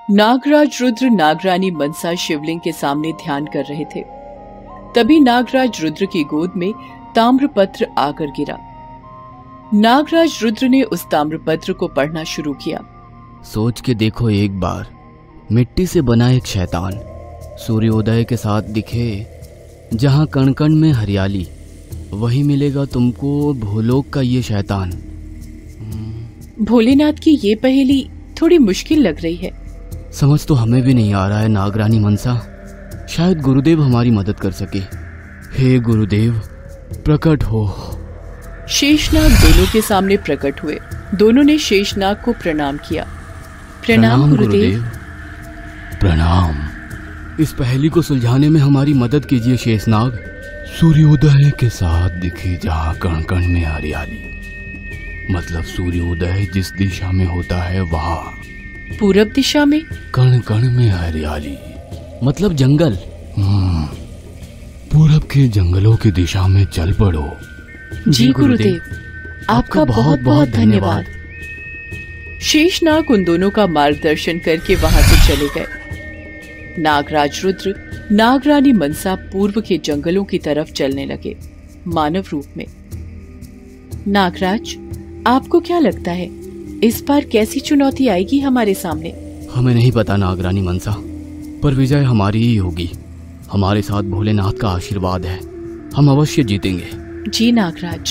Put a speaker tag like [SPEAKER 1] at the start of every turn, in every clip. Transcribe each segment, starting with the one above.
[SPEAKER 1] नागराज रुद्र नागरानी मनसा शिवलिंग के सामने ध्यान कर रहे थे। तभी नागराज रुद्र की गोद में ताम्रपत्र आकर गिरा। नागराज रुद्र ने उस ताम्रपत्र को पढ़ना शुरू किया।
[SPEAKER 2] सोच के देखो एक बार, मिट्टी से बना एक शैतान सूर्योदय के साथ दिखे, जहां कण कण में हरियाली, वही मिलेगा तुमको भूलोक का ये शैतान।
[SPEAKER 1] भोलेनाथ की ये पहेली थोड़ी मुश्किल लग रही है।
[SPEAKER 2] समझ तो हमें भी नहीं आ रहा है नागरानी मनसा, शायद गुरुदेव हमारी मदद कर सके। हे गुरुदेव प्रकट हो।
[SPEAKER 1] शेषनाग दोनों के सामने प्रकट हुए। दोनों ने शेषनाग को प्रणाम किया। प्रणाम गुरुदेव।
[SPEAKER 2] प्रणाम। इस पहेली को सुलझाने में हमारी मदद कीजिए शेषनाग। सूर्योदय के साथ दिखे जहाँ कण कण में हरियाली, मतलब सूर्योदय जिस दिशा में होता है वहाँ
[SPEAKER 1] पूरब दिशा में
[SPEAKER 2] कण कण में हरियाली, मतलब जंगल। पूरब के जंगलों की दिशा में चल पड़ो।
[SPEAKER 1] जी गुरुदेव, आपका बहुत बहुत धन्यवाद। शेषनाग उन दोनों का मार्गदर्शन करके वहां से चले गए। नागराज रुद्र नागरानी मनसा पूर्व के जंगलों की तरफ चलने लगे, मानव रूप में। नागराज, आपको क्या लगता है इस बार कैसी चुनौती आएगी हमारे सामने?
[SPEAKER 2] हमें नहीं पता नागरानी मनसा, पर विजय हमारी ही होगी। हमारे साथ भोलेनाथ का आशीर्वाद है, हम अवश्य जीतेंगे।
[SPEAKER 1] जी नागराज।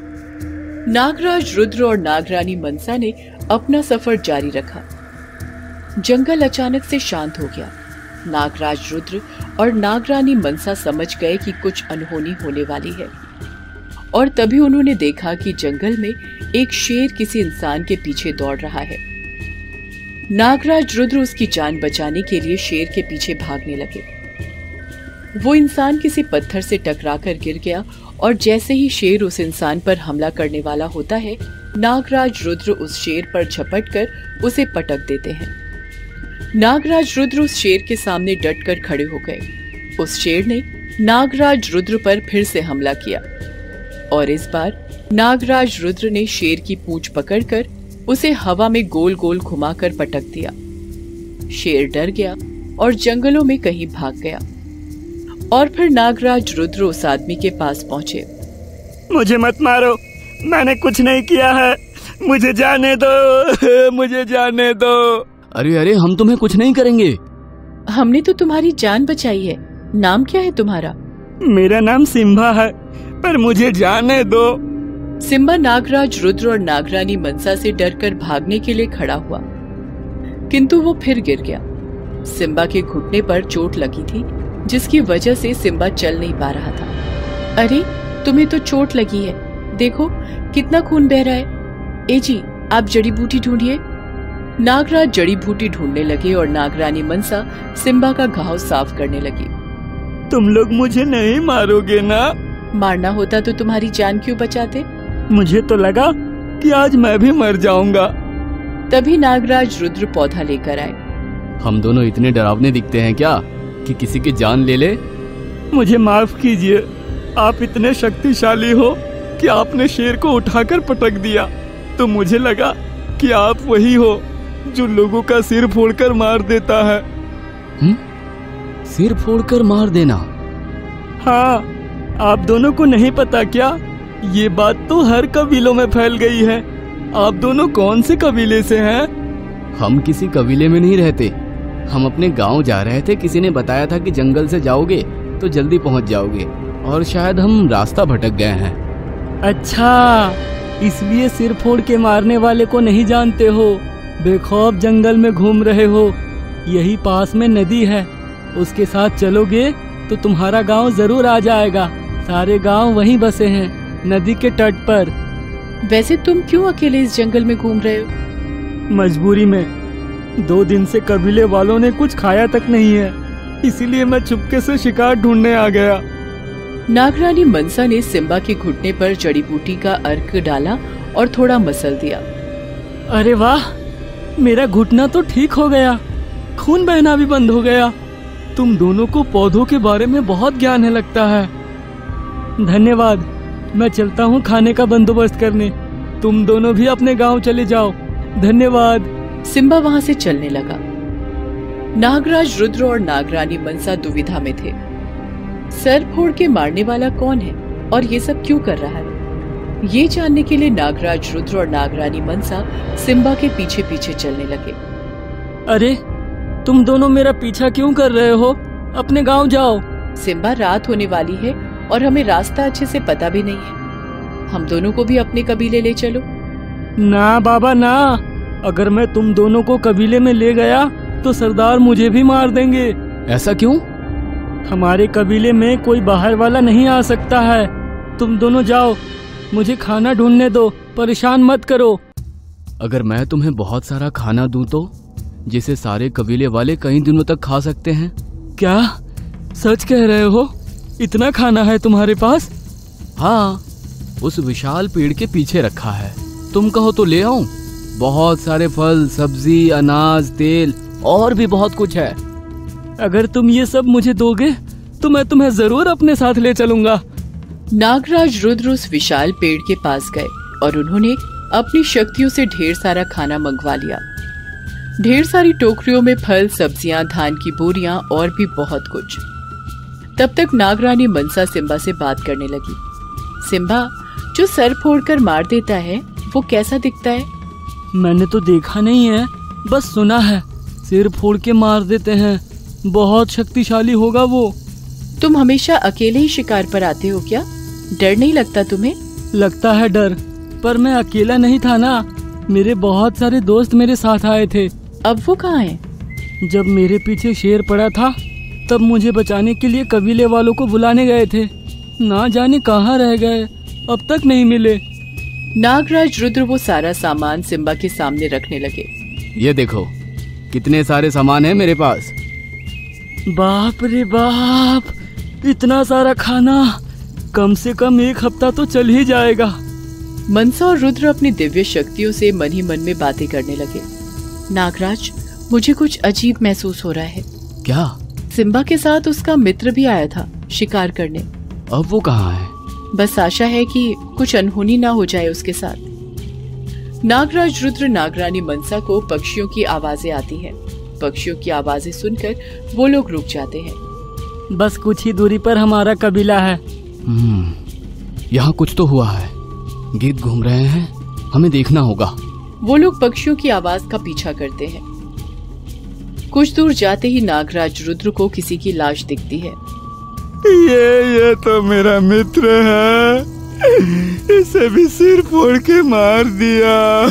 [SPEAKER 1] नागराज रुद्र और नागरानी मनसा ने अपना सफर जारी रखा। जंगल अचानक से शांत हो गया। नागराज रुद्र और नागरानी मनसा समझ गए कि कुछ अनहोनी होने वाली है, और तभी उन्होंने देखा कि जंगल में एक शेर किसी इंसान के पीछे दौड़ रहा है। नागराज रुद्र उसकी जान बचाने के लिए शेर के पीछे भागने लगे। वो इंसान किसी पत्थर से टकराकर गिर गया, और जैसे ही शेर उस इंसान पर हमला करने वाला होता है, नागराज रुद्र उस शेर पर झपटकर उसे पटक देते हैं। नागराज रुद्र उस शेर के सामने डटकर खड़े हो गए। उस शेर ने नागराज रुद्र पर फिर से हमला किया, और इस बार नागराज रुद्र ने शेर की पूंछ पकड़कर उसे हवा में गोल गोल घुमाकर पटक दिया। शेर डर गया और जंगलों में कहीं भाग गया। और फिर नागराज रुद्र उस आदमी के पास पहुंचे।
[SPEAKER 3] मुझे मत मारो, मैंने कुछ नहीं किया है, मुझे जाने दो, मुझे जाने दो।
[SPEAKER 2] अरे अरे, हम तुम्हें कुछ नहीं करेंगे।
[SPEAKER 1] हमने तो तुम्हारी जान बचाई है। नाम क्या है तुम्हारा?
[SPEAKER 3] मेरा नाम सिम्बा है, पर मुझे जाने दो।
[SPEAKER 1] सिम्बा नागराज रुद्र और नागरानी मनसा से डरकर भागने के लिए खड़ा हुआ, किंतु वो फिर गिर गया। सिम्बा के घुटने पर चोट लगी थी, जिसकी वजह से सिम्बा चल नहीं पा रहा था। अरे, तुम्हें तो चोट लगी है, देखो कितना खून बह रहा है। ए जी, आप जड़ी बूटी ढूंढिए। नागराज जड़ी बूटी ढूंढने लगे और नागरानी मनसा सिम्बा का घाव साफ करने लगी।
[SPEAKER 3] तुम लोग मुझे नहीं मारोगे ना?
[SPEAKER 1] मारना होता तो तुम्हारी जान क्यों बचाते?
[SPEAKER 3] मुझे तो लगा कि आज मैं भी मर जाऊंगा।
[SPEAKER 1] तभी नागराज रुद्र पौधा लेकर आए।
[SPEAKER 2] हम दोनों इतने डरावने दिखते हैं क्या कि किसी की जान ले ले?
[SPEAKER 3] मुझे माफ कीजिए, आप इतने शक्तिशाली हो कि आपने शेर को उठाकर पटक दिया, तो मुझे लगा कि आप वही हो जो लोगों का सिर फोड़कर मार देता है।
[SPEAKER 2] सिर फोड़कर मार देना?
[SPEAKER 3] हाँ, आप दोनों को नहीं पता क्या? ये बात तो हर कबीलों में फैल गई है। आप दोनों कौन से कबीले से हैं?
[SPEAKER 2] हम किसी कबीले में नहीं रहते, हम अपने गांव जा रहे थे। किसी ने बताया था कि जंगल से जाओगे तो जल्दी पहुंच जाओगे, और शायद हम रास्ता भटक गए हैं।
[SPEAKER 3] अच्छा, इसलिए सिर फोड़ के मारने वाले को नहीं जानते हो, बेखौफ जंगल में घूम रहे हो। यही पास में नदी है, उसके साथ चलोगे तो तुम्हारा गांव जरूर आ जाएगा। सारे गांव वहीं बसे हैं, नदी के तट पर।
[SPEAKER 1] वैसे तुम क्यों अकेले इस जंगल में घूम रहे हो?
[SPEAKER 3] मजबूरी में। 2 दिन से कबीले वालों ने कुछ खाया तक नहीं है, इसीलिए मैं चुपके से शिकार ढूंढने आ गया।
[SPEAKER 1] नागरानी मनसा ने सिम्बा के घुटने पर जड़ी बूटी का अर्क डाला और थोड़ा मसल दिया।
[SPEAKER 3] अरे वाह, मेरा घुटना तो ठीक हो गया, खून बहना भी बंद हो गया। तुम दोनों को पौधों के बारे में बहुत ज्ञान है लगता है। धन्यवाद, मैं चलता हूँ खाने का बंदोबस्त करने। तुम दोनों भी अपने गांव चले जाओ। धन्यवाद।
[SPEAKER 1] सिम्बा वहां से चलने लगा। नागराज रुद्र और नागरानी मनसा दुविधा में थे। सर फोड़ के मारने वाला कौन है और ये सब क्यों कर रहा है, ये जानने के लिए नागराज रुद्र और नागरानी मनसा सिम्बा के पीछे पीछे चलने लगे।
[SPEAKER 3] अरे तुम दोनों मेरा पीछा क्यों कर रहे हो? अपने गांव जाओ।
[SPEAKER 1] सिम्बा, रात होने वाली है और हमें रास्ता अच्छे से पता भी नहीं है। हम दोनों को भी अपने कबीले ले चलो।
[SPEAKER 3] ना बाबा ना, अगर मैं तुम दोनों को कबीले में ले गया तो सरदार मुझे भी मार देंगे।
[SPEAKER 2] ऐसा क्यों?
[SPEAKER 3] हमारे कबीले में कोई बाहर वाला नहीं आ सकता है। तुम दोनों जाओ, मुझे खाना ढूंढने दो, परेशान मत करो।
[SPEAKER 2] अगर मैं तुम्हें बहुत सारा खाना दूं तो, जिसे सारे कबीले वाले कई दिनों तक खा सकते हैं।
[SPEAKER 3] क्या सच कह रहे हो? इतना खाना है तुम्हारे पास?
[SPEAKER 2] हाँ, उस विशाल पेड़ के पीछे रखा है। तुम कहो तो ले आऊं। बहुत सारे फल, सब्जी, अनाज, तेल और भी बहुत कुछ है।
[SPEAKER 3] अगर तुम ये सब मुझे दोगे तो मैं तुम्हें जरूर अपने साथ ले चलूंगा।
[SPEAKER 1] नागराज रुद्र उस विशाल पेड़ के पास गए और उन्होंने अपनी शक्तियों से ढेर सारा खाना मंगवा लिया। ढेर सारी टोकरियों में फल, सब्जियां, धान की बोरियां और भी बहुत कुछ। तब तक नागरानी मनसा सिम्बा से बात करने लगी। सिम्बा, जो सर फोड़कर मार देता है वो कैसा दिखता है?
[SPEAKER 3] मैंने तो देखा नहीं है, बस सुना है। सिर फोड़ के मार देते हैं, बहुत शक्तिशाली होगा वो।
[SPEAKER 1] तुम हमेशा अकेले ही शिकार पर आते हो क्या? डर नहीं लगता तुम्हें?
[SPEAKER 3] लगता है डर, पर मैं अकेला नहीं था ना, मेरे बहुत सारे दोस्त मेरे साथ आए थे।
[SPEAKER 1] अब वो कहाँ हैं?
[SPEAKER 3] जब मेरे पीछे शेर पड़ा था तब मुझे बचाने के लिए कबीले वालों को बुलाने गए थे। ना जाने कहाँ रह गए, अब तक नहीं मिले।
[SPEAKER 1] नागराज रुद्र वो सारा सामान सिम्बा के सामने रखने लगे।
[SPEAKER 2] ये देखो, कितने सारे सामान है मेरे पास।
[SPEAKER 3] बाप रे बाप, इतना सारा खाना, कम से कम 1 हफ्ता तो चल ही जाएगा।
[SPEAKER 1] मनसा और रुद्र अपनी दिव्य शक्तियों से मन ही मन में बातें करने लगे। नागराज, मुझे कुछ अजीब महसूस हो रहा है।
[SPEAKER 2] क्या?
[SPEAKER 1] सिम्बा के साथ उसका मित्र भी आया था शिकार करने।
[SPEAKER 2] अब वो कहाँ है?
[SPEAKER 1] बस आशा है कि कुछ अनहोनी ना हो जाए उसके साथ। नागराज रुद्र नागरानी मनसा को पक्षियों की आवाजें आती हैं। पक्षियों की आवाजें सुनकर वो लोग रुक जाते हैं।
[SPEAKER 3] बस कुछ ही दूरी पर हमारा कबीला है।
[SPEAKER 2] यहाँ कुछ तो हुआ है। गिद्ध घूम रहे हैं, हमें देखना होगा।
[SPEAKER 1] वो लोग पक्षियों की आवाज का पीछा करते हैं। कुछ दूर जाते ही नागराज रुद्र को किसी की लाश दिखती है।
[SPEAKER 4] ये तो मेरा मित्र है, इसे भी सिर फोड़ के मार दिया।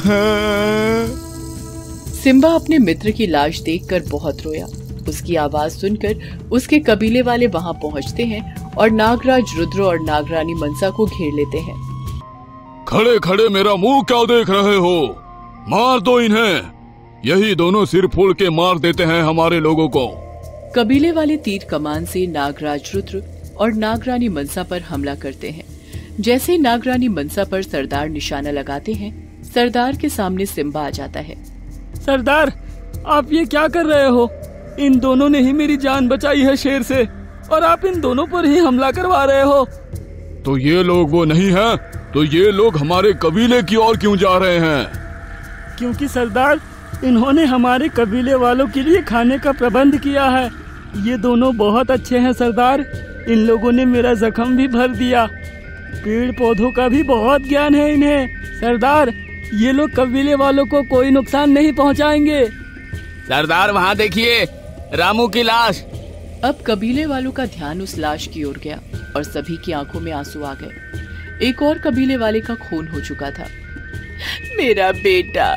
[SPEAKER 1] सिम्बा अपने मित्र की लाश देखकर बहुत रोया। उसकी आवाज सुनकर उसके कबीले वाले वहां पहुंचते हैं और नागराज रुद्र और नागरानी मनसा को घेर लेते हैं।
[SPEAKER 4] खड़े खड़े मेरा मुंह क्या देख रहे हो? मार दो इन्हें, यही दोनों सिर फोड़ के मार देते हैं हमारे लोगों को।
[SPEAKER 1] कबीले वाले तीर कमान से नागराज रुद्र और नागरानी मनसा पर हमला करते हैं। जैसे ही नागरानी मनसा पर सरदार निशाना लगाते हैं, सरदार के सामने सिम्बा आ जाता है।
[SPEAKER 3] सरदार, आप ये क्या कर रहे हो? इन दोनों ने ही मेरी जान बचाई है शेर से, और आप इन दोनों पर ही हमला करवा रहे हो।
[SPEAKER 4] तो ये लोग वो नहीं हैं? तो ये लोग हमारे कबीले की ओर क्यों जा रहे हैं?
[SPEAKER 3] क्योंकि सरदार, इन्होंने हमारे कबीले वालों के लिए खाने का प्रबंध किया है। ये दोनों बहुत अच्छे हैं सरदार, इन लोगों ने मेरा जख्म भी भर दिया। पेड़ पौधों का भी बहुत ज्ञान है इन्हें। सरदार, ये लोग कबीले वालों को कोई नुकसान नहीं पहुंचाएंगे।
[SPEAKER 2] सरदार, वहाँ देखिए, रामू की लाश।
[SPEAKER 1] अब कबीले वालों का ध्यान उस लाश की ओर गया और सभी की आंखों में आंसू आ गए। एक और कबीले वाले का खून हो चुका था। मेरा बेटा,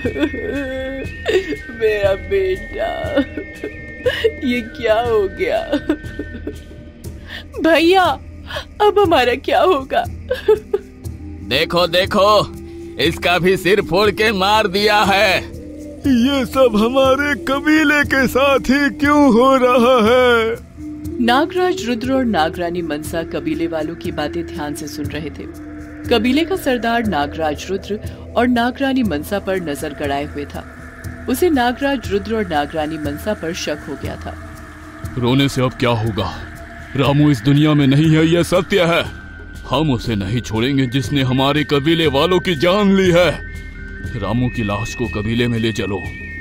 [SPEAKER 1] मेरा बेटा, ये क्या हो गया? भैया, अब हमारा क्या होगा?
[SPEAKER 2] देखो देखो, इसका भी सिर फोड़ के मार दिया है।
[SPEAKER 4] ये सब हमारे कबीले के साथ ही क्यों हो रहा है?
[SPEAKER 1] नागराज रुद्र और नागरानी मनसा कबीले वालों की बातें ध्यान से सुन रहे थे। कबीले का सरदार नागराज रुद्र और नागरानी मनसा पर नजर गड़ाए हुए था। उसे नागराज रुद्र और नागरानी मनसा पर शक हो गया था।
[SPEAKER 4] रोने से अब क्या होगा? रामू इस दुनिया में नहीं है, यह सत्य है। हम उसे नहीं छोड़ेंगे जिसने हमारे कबीले वालों की जान ली है। रामू की लाश को कबीले में ले चलो।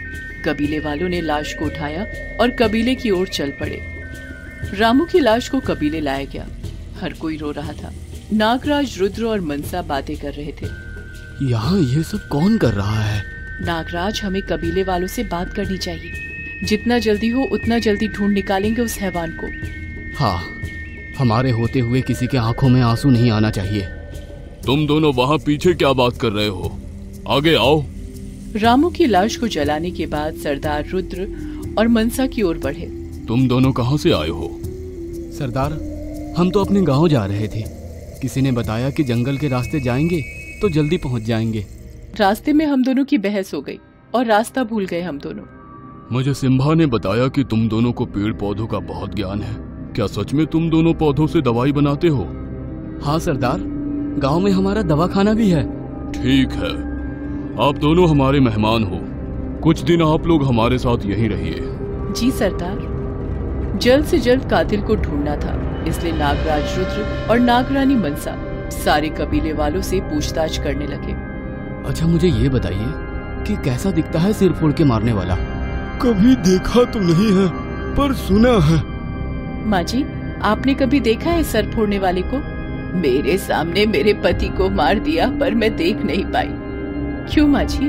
[SPEAKER 1] कबीले वालों ने लाश को उठाया और कबीले की ओर चल पड़े। रामू की लाश को कबीले लाया गया। हर कोई रो रहा था। नागराज, रुद्र और मनसा बातें कर रहे थे।
[SPEAKER 2] यहाँ ये सब कौन कर रहा है?
[SPEAKER 1] नागराज, हमें कबीले वालों से बात करनी चाहिए। जितना जल्दी हो उतना जल्दी ढूंढ निकालेंगे उस हैवान को।
[SPEAKER 2] हाँ, हमारे होते हुए किसी के आंखों में आंसू नहीं आना चाहिए।
[SPEAKER 4] तुम दोनों वहाँ पीछे क्या बात कर रहे हो? आगे आओ।
[SPEAKER 1] रामू की लाश को जलाने के बाद सरदार रुद्र और मनसा की ओर बढ़े।
[SPEAKER 4] तुम दोनों कहाँ से आए हो?
[SPEAKER 2] सरदार, हम तो अपने गांव जा रहे थे। किसी ने बताया कि जंगल के रास्ते जाएंगे तो जल्दी पहुंच जाएंगे।
[SPEAKER 1] रास्ते में हम दोनों की बहस हो गई और रास्ता भूल गए हम दोनों।
[SPEAKER 4] मुझे सिम्भा ने बताया कि तुम दोनों को पेड़ पौधों का बहुत ज्ञान है। क्या सच में तुम दोनों पौधों से दवाई बनाते हो?
[SPEAKER 2] हाँ सरदार, गांव में हमारा दवाखाना भी है।
[SPEAKER 4] ठीक है, आप दोनों हमारे मेहमान हो। कुछ दिन आप लोग हमारे साथ यहीं रहिए।
[SPEAKER 1] जी सरदार। जल्द से जल्द कातिल को ढूंढना था, इसलिए नागराज, रुद्र और नागरानी मनसा सारे कबीले वालों से पूछताछ करने लगे।
[SPEAKER 2] अच्छा, मुझे ये बताइए कि कैसा दिखता है सिर फोड़ के मारने वाला?
[SPEAKER 5] कभी देखा तो नहीं है, पर सुना है।
[SPEAKER 1] माँ जी, आपने कभी देखा है सर फोड़ने वाले को? मेरे सामने मेरे पति को मार दिया, पर मैं देख नहीं पाई। क्यों माँ जी?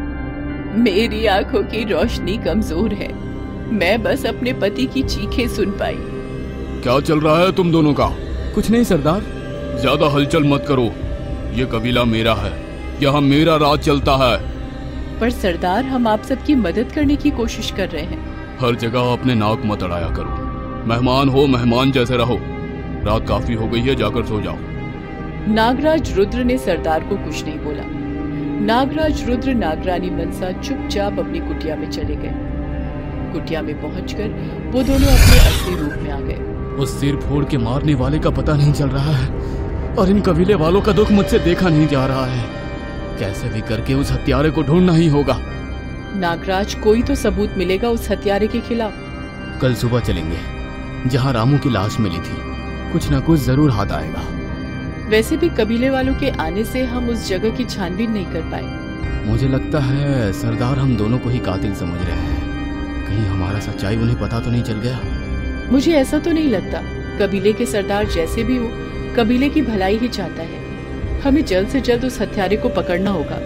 [SPEAKER 1] मेरी आंखों की रोशनी कमजोर है, मैं बस अपने पति की चीखें सुन पाई।
[SPEAKER 4] क्या चल रहा है तुम दोनों का?
[SPEAKER 2] कुछ नहीं सरदार।
[SPEAKER 4] ज्यादा हलचल मत करो, ये कबीला मेरा है, यहाँ मेरा राज चलता है।
[SPEAKER 1] पर सरदार, हम आप सबकी मदद करने की कोशिश कर रहे हैं।
[SPEAKER 4] हर जगह अपने नाक मत अड़ाया करो। मेहमान हो, मेहमान जैसे रहो। रात काफी हो गई है, जाकर सो जाओ।
[SPEAKER 1] नागराज, रुद्र ने सरदार को कुछ नहीं बोला। नागराज, रुद्र, नागरानी मनसा चुपचाप अपनी कुटिया में चले गए। कुटिया में पहुंचकर वो दोनों अपने असली रूप में आ गए।
[SPEAKER 2] उस सिर फोड़ के मारने वाले का पता नहीं चल रहा है और इन कबीले वालों का दुख मुझसे देखा नहीं जा रहा है। कैसे भी करके उस हत्यारे को ढूंढना ही होगा।
[SPEAKER 1] नागराज, कोई तो सबूत मिलेगा उस हत्यारे के खिलाफ।
[SPEAKER 2] कल सुबह चलेंगे, जहाँ रामू की लाश मिली थी। कुछ न कुछ जरूर हाथ आएगा।
[SPEAKER 1] वैसे भी कबीले वालों के आने से हम उस जगह की छानबीन नहीं कर पाए।
[SPEAKER 2] मुझे लगता है सरदार हम दोनों को ही कातिल समझ रहे हैं। कहीं हमारा सच्चाई उन्हें पता तो नहीं चल गया?
[SPEAKER 1] मुझे ऐसा तो नहीं लगता। कबीले के सरदार जैसे भी हो, कबीले की भलाई ही चाहता है। हमें जल्द से जल्द उस हत्यारे को पकड़ना होगा।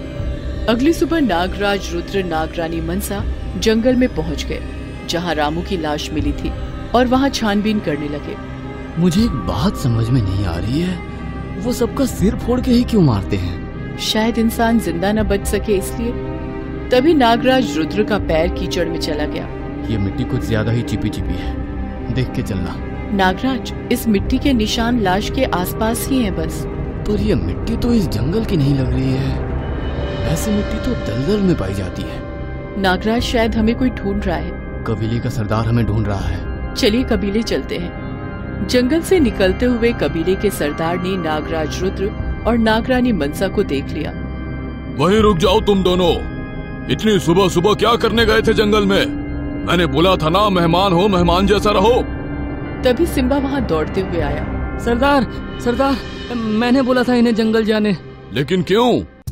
[SPEAKER 1] अगली सुबह नागराज, रुद्र, नागरानी मनसा जंगल में पहुंच गए, जहां रामू की लाश मिली थी, और वहां छानबीन करने लगे।
[SPEAKER 2] मुझे एक बात समझ में नहीं आ रही है, वो सबका सिर फोड़ के ही क्यों मारते हैं?
[SPEAKER 1] शायद इंसान जिंदा न बच सके इसलिए। तभी नागराज, रुद्र का पैर कीचड़ में चला गया।
[SPEAKER 2] ये मिट्टी कुछ ज्यादा ही चिपी चिपी है, देख के चलना।
[SPEAKER 1] नागराज, इस मिट्टी के निशान लाश के आसपास ही हैं बस।
[SPEAKER 2] पर ये मिट्टी तो इस जंगल की नहीं लग रही है। ऐसी मिट्टी तो दलदल में पाई जाती है।
[SPEAKER 1] नागराज, शायद हमें कोई ढूंढ रहा है।
[SPEAKER 2] कबीले का सरदार हमें ढूंढ रहा है।
[SPEAKER 1] चलिए कबीले चलते हैं। जंगल से निकलते हुए कबीले के सरदार ने नागराज, रुद्र और नागरानी मनसा को देख लिया।
[SPEAKER 4] वहीं रुक जाओ तुम दोनों। इतनी सुबह सुबह क्या करने गए थे जंगल में? मैंने बोला था ना, मेहमान हो, मेहमान जैसा रहो।
[SPEAKER 1] तभी सिम्बा वहाँ दौड़ते हुए आया।
[SPEAKER 3] सरदार, सरदार, मैंने बोला था इन्हें जंगल जाने।
[SPEAKER 4] लेकिन क्यों?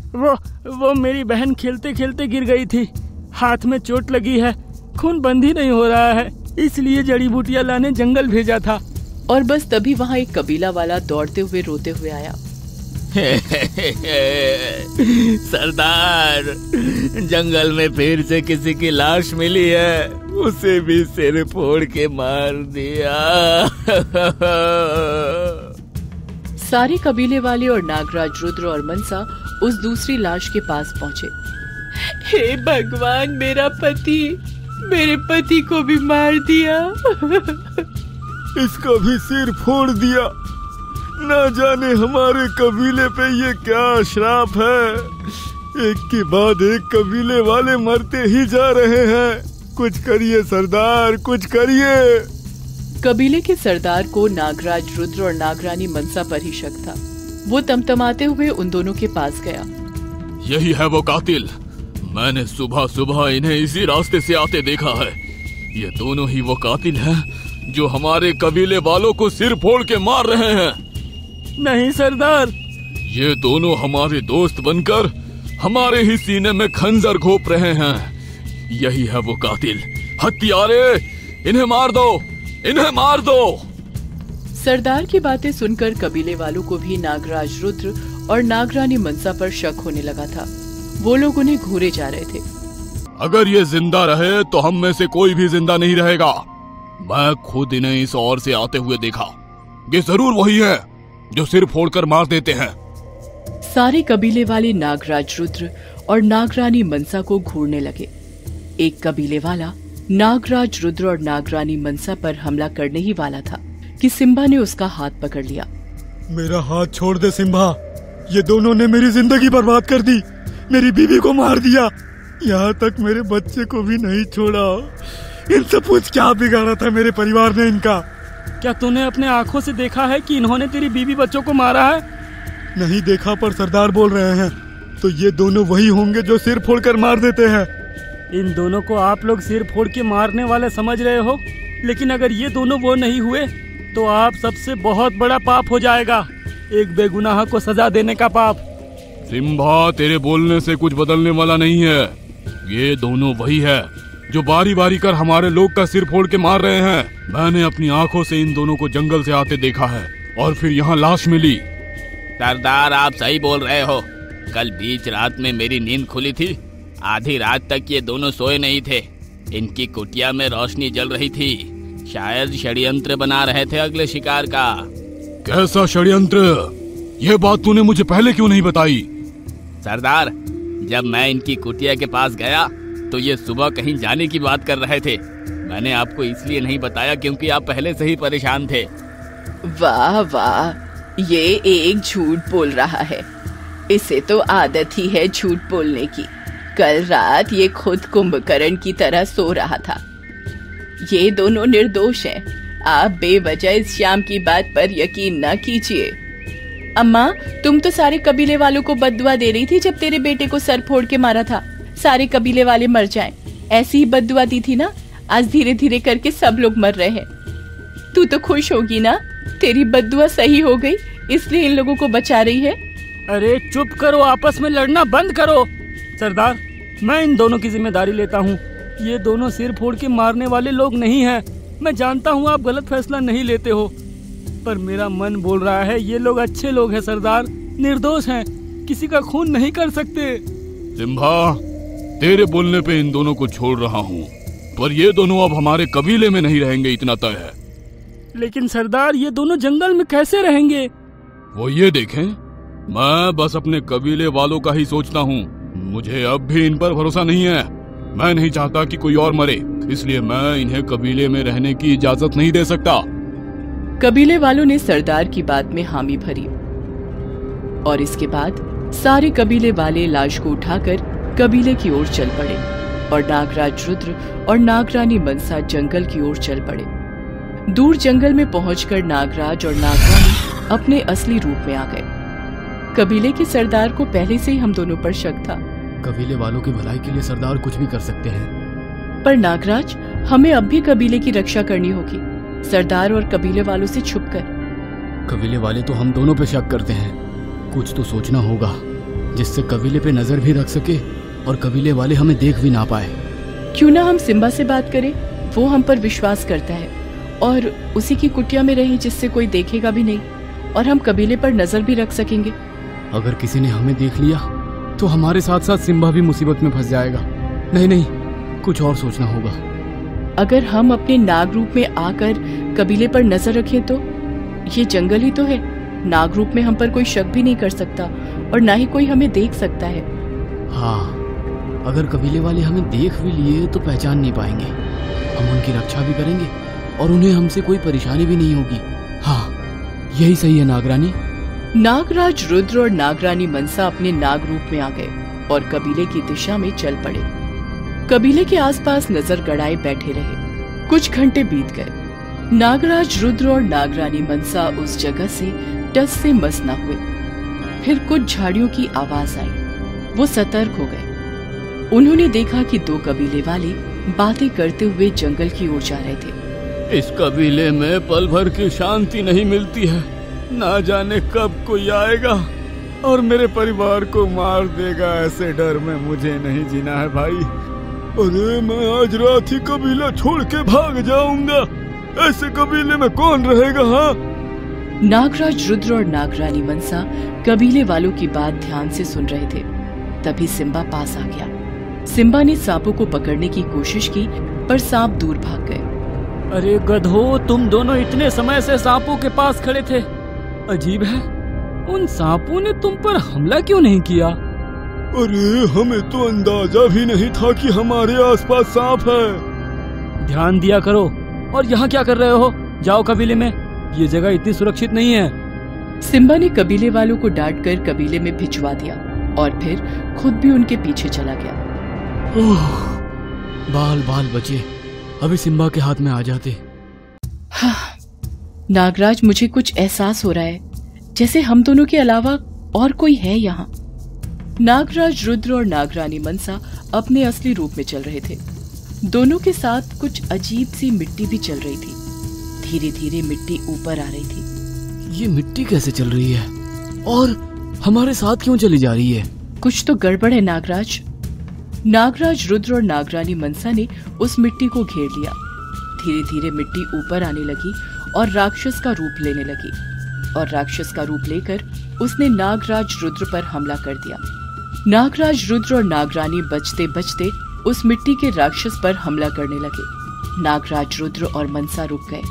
[SPEAKER 3] वो मेरी बहन खेलते खेलते गिर गई थी, हाथ में चोट लगी है, खून बंद ही नहीं हो रहा है, इसलिए जड़ी बूटियां लाने जंगल भेजा था।
[SPEAKER 1] और बस तभी वहाँ एक कबीला वाला दौड़ते हुए रोते हुए आया।
[SPEAKER 6] सरदार, जंगल में फिर से किसी की लाश मिली है, उसे भी सिर फोड़ के मार दिया।
[SPEAKER 1] सारे कबीले वाले और नागराज, रुद्र और मनसा उस दूसरी लाश के पास पहुँचे। हे भगवान, मेरे पति को भी मार दिया।
[SPEAKER 5] इसका भी सिर फोड़ दिया। ना जाने हमारे कबीले पे ये क्या श्राप है। एक के बाद एक कबीले वाले मरते ही जा रहे हैं। कुछ करिए सरदार, कुछ करिए।
[SPEAKER 1] कबीले के सरदार को नागराज, रुद्र और नागरानी मनसा पर ही शक था। वो तमतमाते हुए उन दोनों के पास गया।
[SPEAKER 4] यही है वो कातिल। मैंने सुबह सुबह इन्हें इसी रास्ते से आते देखा है। ये दोनों ही वो कातिल हैं जो हमारे कबीले वालों को सिर फोड़ के मार रहे हैं।
[SPEAKER 3] नहीं सरदार,
[SPEAKER 4] ये दोनों हमारे दोस्त बनकर हमारे ही सीने में खंजर घोंप रहे हैं। यही है वो कातिल। हत्यारे, इन्हें मार दो, इन्हें मार दो।
[SPEAKER 1] सरदार की बातें सुनकर कबीले वालों को भी नागराज रुद्र और नागरानी मनसा पर शक होने लगा था। वो लोग उन्हें घूरे जा रहे थे।
[SPEAKER 4] अगर ये जिंदा रहे तो हम में से कोई भी जिंदा नहीं रहेगा। मैं खुद इन्हें इस ओर से आते हुए देखा। ये जरूर वही है जो सिर फोड़कर मार देते हैं।
[SPEAKER 1] सारे कबीले वाले नागराज रुद्र और नागरानी मनसा को घूरने लगे। एक कबीले वाला नागराज रुद्र और नागरानी मनसा पर हमला करने ही वाला था कि सिम्बा ने उसका हाथ पकड़ लिया।
[SPEAKER 5] मेरा हाथ छोड़ दे सिम्बा, ये दोनों ने मेरी जिंदगी बर्बाद कर दी, मेरी बीवी को मार दिया, यहाँ तक मेरे बच्चे को भी नहीं छोड़ा। इनसे पूछ क्या बिगाड़ा था मेरे परिवार ने इनका।
[SPEAKER 3] क्या तूने अपने आंखों से देखा है कि इन्होंने तेरी बीवी बच्चों को मारा है?
[SPEAKER 5] नहीं देखा, पर सरदार बोल रहे हैं तो ये दोनों वही होंगे जो सिर फोड़कर मार देते हैं।
[SPEAKER 3] इन दोनों को आप लोग सिर फोड़ के मारने वाले समझ रहे हो, लेकिन अगर ये दोनों वो नहीं हुए तो आप सबसे बहुत बड़ा पाप हो जाएगा, एक बेगुनाह को सजा देने का पाप।
[SPEAKER 4] सिम्बा, तेरे बोलने से कुछ बदलने वाला नहीं है। ये दोनों वही है जो बारी बारी कर हमारे लोग का सिर फोड़ के मार रहे हैं। मैंने अपनी आंखों से इन दोनों को जंगल से आते देखा है और फिर यहाँ लाश मिली।
[SPEAKER 6] सरदार, आप सही बोल रहे हो। कल बीच रात में मेरी नींद खुली थी। आधी रात तक ये दोनों सोए नहीं थे। इनकी कुटिया में रोशनी जल रही थी। शायद षड्यंत्र बना रहे थे अगले शिकार का।
[SPEAKER 4] कैसा षड्यंत्र? ये बात तूने मुझे पहले क्यों नहीं बताई?
[SPEAKER 6] सरदार, जब मैं इनकी कुटिया के पास गया तो ये सुबह कहीं जाने की बात कर रहे थे। मैंने आपको इसलिए नहीं बताया क्योंकि आप पहले से ही परेशान थे।
[SPEAKER 1] वाह वाह, ये एक झूठ बोल रहा है। इसे तो आदत ही है झूठ बोलने की। कल रात ये खुद कुंभकर्ण की तरह सो रहा था। ये दोनों निर्दोष हैं। आप बेवजह इस श्याम की बात पर यकीन न कीजिए। अम्मा, तुम तो सारे कबीले वालों को बद्दुआ दे रही थी जब तेरे बेटे को सर फोड़ के मारा था। सारे कबीले वाले मर जाएं, ऐसी ही बद्दुआ दी थी ना। आज धीरे धीरे करके सब लोग मर रहे हैं। तू तो खुश होगी ना, तेरी बद्दुआ सही हो गई, इसलिए इन लोगों को बचा रही है।
[SPEAKER 3] अरे चुप करो, आपस में लड़ना बंद करो। सरदार, मैं इन दोनों की जिम्मेदारी लेता हूँ। ये दोनों सिर फोड़ के मारने वाले लोग नहीं हैं। मैं जानता हूँ आप गलत फैसला नहीं लेते हो, पर मेरा मन बोल रहा है ये लोग अच्छे लोग हैं सरदार, निर्दोष हैं, किसी का खून नहीं कर सकते।
[SPEAKER 4] सिम्बा, तेरे बोलने पे इन दोनों को छोड़ रहा हूँ, पर ये दोनों अब हमारे कबीले में नहीं रहेंगे, इतना तय है।
[SPEAKER 3] लेकिन सरदार, ये दोनों जंगल में कैसे रहेंगे?
[SPEAKER 4] वो ये देखें। मैं बस अपने कबीले वालों का ही सोचता हूँ। मुझे अब भी इन पर भरोसा नहीं है। मैं नहीं चाहता कि कोई और मरे, इसलिए मैं इन्हें कबीले में रहने की इजाजत नहीं दे सकता।
[SPEAKER 1] कबीले वालों ने सरदार की बात में हामी भरी और इसके बाद सारे कबीले वाले लाश को उठाकर कबीले की ओर चल पड़े और नागराज रुद्र और नागरानी मनसा जंगल की ओर चल पड़े। दूर जंगल में पहुंचकर नागराज और नागरानी अपने असली रूप में आ गए। कबीले के सरदार को पहले से ही हम दोनों पर शक था।
[SPEAKER 2] कबीले वालों की भलाई के लिए सरदार कुछ भी कर सकते हैं।
[SPEAKER 1] पर नागराज, हमें अब भी कबीले की रक्षा करनी होगी, सरदार और कबीले वालों से छुपकर।
[SPEAKER 2] कबीले वाले तो हम दोनों पे शक करते हैं। कुछ तो सोचना होगा जिससे कबीले पे नजर भी रख सके और कबीले वाले हमें देख भी ना पाए।
[SPEAKER 1] क्यों ना हम सिम्बा से बात करें, वो हम पर विश्वास करता है और उसी की कुटिया में रहें जिससे कोई देखेगा भी नहीं और हम कबीले पर नजर भी रख सकेंगे।
[SPEAKER 2] अगर किसी ने हमें देख लिया तो हमारे साथ साथ सिम्बा भी मुसीबत में फंस जाएगा। नहीं नहीं, कुछ और सोचना होगा।
[SPEAKER 1] अगर हम अपने नाग रूप में आकर कबीले पर नजर रखें तो ये जंगल ही तो है। नाग रूप में हम पर कोई शक भी नहीं कर सकता और ना ही कोई हमें देख सकता है।
[SPEAKER 2] हाँ, अगर कबीले वाले हमें देख भी लिए तो पहचान नहीं पाएंगे। हम उनकी रक्षा भी करेंगे और उन्हें हमसे कोई परेशानी भी नहीं होगी। हाँ, यही सही है नागरानी।
[SPEAKER 1] नागराज रुद्र और नागरानी मनसा अपने नाग रूप में आ गए और कबीले की दिशा में चल पड़े। कबीले के आसपास नजर गड़ाए बैठे रहे। कुछ घंटे बीत गए। नागराज रुद्र और नागरानी मनसा उस जगह से टस से मस न हुए। फिर कुछ झाड़ियों की आवाज आई। वो सतर्क हो गए। उन्होंने देखा कि दो कबीले वाले बातें करते हुए जंगल की ओर जा रहे थे।
[SPEAKER 4] इस कबीले में पल भर की शांति नहीं मिलती है। ना जाने कब कोई आएगा और मेरे परिवार को मार देगा। ऐसे डर में मुझे नहीं जीना है भाई।
[SPEAKER 5] अरे मैं आज रात ही कबीला छोड़ के भाग जाऊंगा। ऐसे कबीले में कौन रहेगा? हाँ।
[SPEAKER 1] नागराज रुद्र और नागरानी मनसा कबीले वालों की बात ध्यान से सुन रहे थे। तभी सिम्बा पास आ गया। सिम्बा ने सांपों को पकड़ने की कोशिश की, पर सांप दूर भाग गए।
[SPEAKER 3] अरे गधो, तुम दोनों इतने समय से सांपों के पास खड़े थे। अजीब है, उन सांपों ने तुम पर हमला क्यों नहीं किया?
[SPEAKER 5] अरे हमें तो अंदाजा भी नहीं था कि हमारे आसपास सांप है।
[SPEAKER 3] ध्यान दिया करो। और यहाँ क्या कर रहे हो? जाओ कबीले में, ये जगह इतनी सुरक्षित नहीं है।
[SPEAKER 1] सिम्बा ने कबीले वालों को डांट कर कबीले में भिजवा दिया और फिर खुद भी उनके पीछे चला गया।
[SPEAKER 2] बाल बाल बचे, अभी सिम्बा के हाथ में आ जाते।
[SPEAKER 1] हाँ, नागराज, मुझे कुछ एहसास हो रहा है जैसे हम दोनों के अलावा और कोई है यहाँ। नागराज रुद्र और नागरानी मनसा अपने असली रूप में चल रहे थे। दोनों के साथ कुछ अजीब सी मिट्टी भी चल रही थी। धीरे धीरे मिट्टी ऊपर आ रही थी।
[SPEAKER 2] ये मिट्टी कैसे चल रही है और हमारे साथ क्यों चली जा रही है?
[SPEAKER 1] कुछ तो गड़बड़ है नागराज। नागराज रुद्र और नागरानी मनसा ने उस मिट्टी को घेर लिया। धीरे धीरे मिट्टी ऊपर आने लगी और राक्षस का रूप लेने लगी, और राक्षस का रूप लेकर उसने नागराज रुद्र पर हमला कर दिया। नागराज रुद्र और नागरानी बचते बचते उस मिट्टी के राक्षस पर हमला करने लगे। नागराज रुद्र और मनसा रुक गए।